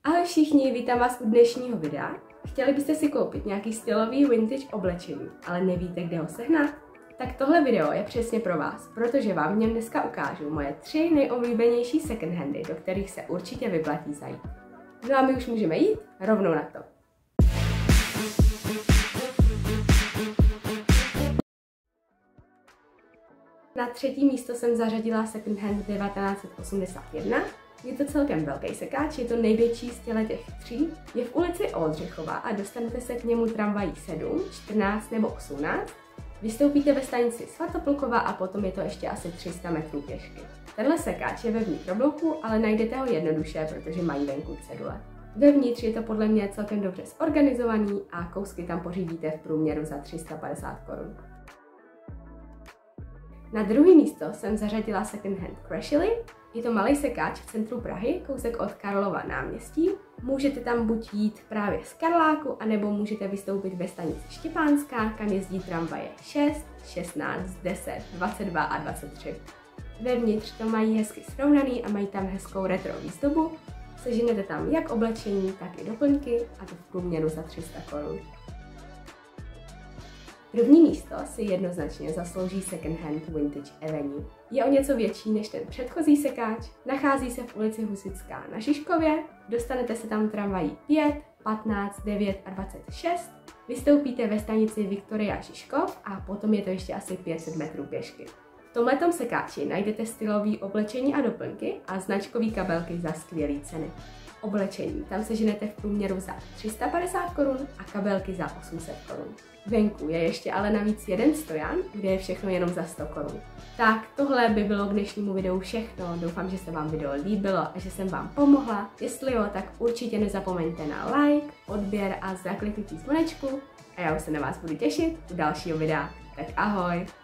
Ahoj všichni, vítám vás u dnešního videa. Chtěli byste si koupit nějaký stylový vintage oblečení, ale nevíte, kde ho sehnat? Tak tohle video je přesně pro vás, protože vám v něm dneska ukážu moje 3 nejoblíbenější secondhandy, do kterých se určitě vyplatí zajít. No a my už můžeme jít rovnou na to. Na 3. místo jsem zařadila secondhand 1981. Je to celkem velký sekáč, je to největší z těch 3. Je v ulici Oldřichova a dostanete se k němu tramvají 7, 14 nebo 18. Vystoupíte ve stanici Svatoplukova a potom je to ještě asi 300 metrů pěšky. Tenhle sekáč je ve vnitrobloku, ale najdete ho jednoduše, protože mají venku cedule. Vevnitř je to podle mě celkem dobře zorganizovaný a kousky tam pořídíte v průměru za 350 korun. Na 2. místo jsem zařadila secondhand Crashly. Je to malý sekáč v centru Prahy, kousek od Karlova náměstí. Můžete tam buď jít právě z Karláku, anebo můžete vystoupit ve stanici Štěpánská, kam jezdí tramvaje 6, 16, 10, 22 a 23. Vevnitř to mají hezky srovnaný a mají tam hezkou retro výzdobu. Seženete tam jak oblečení, tak i doplňky a to v průměru za 300 korun. 1. místo si jednoznačně zaslouží secondhand Vintage Avenue. Je o něco větší než ten předchozí sekáč, nachází se v ulici Husitská na Žižkově, dostanete se tam tramvají 5, 15, 9 a 26, vystoupíte ve stanici Viktoria Žižkov a potom je to ještě asi 500 metrů pěšky. V tomhletom sekáči najdete stylový oblečení a doplňky a značkový kabelky za skvělé ceny. Oblečení tam seženete v průměru za 350 korun a kabelky za 800 korun. Venku je ještě ale navíc jeden stojan, kde je všechno jenom za 100 korun. Tak tohle by bylo k dnešnímu videu všechno. Doufám, že se vám video líbilo a že jsem vám pomohla. Jestli jo, tak určitě nezapomeňte na like, odběr a zakliknutí zvonečku. A já už se na vás budu těšit u dalšího videa. Tak ahoj!